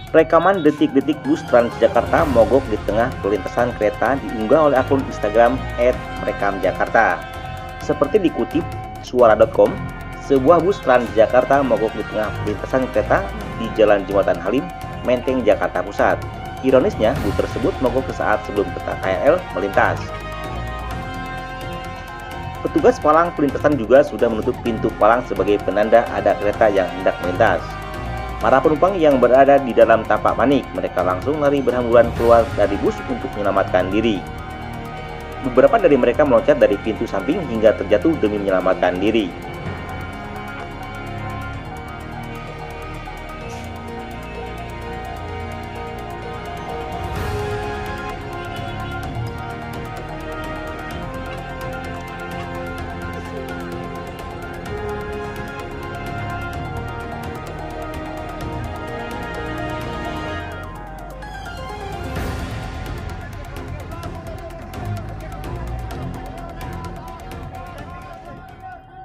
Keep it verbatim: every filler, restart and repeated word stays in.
Rekaman detik-detik bus Transjakarta mogok di tengah perlintasan kereta diunggah oleh akun Instagram et merekamjakarta. Seperti dikutip suara dot com, sebuah bus Transjakarta mogok di tengah perlintasan kereta di Jalan Jembatan Halim, Menteng, Jakarta Pusat. Ironisnya, bus tersebut mogok sesaat sebelum kereta K R L melintas. Petugas palang perlintasan juga sudah menutup pintu palang sebagai penanda ada kereta yang hendak melintas. Para penumpang yang berada di dalam tampak panik, mereka langsung lari berhamburan keluar dari bus untuk menyelamatkan diri. Beberapa dari mereka meloncat dari pintu samping hingga terjatuh demi menyelamatkan diri.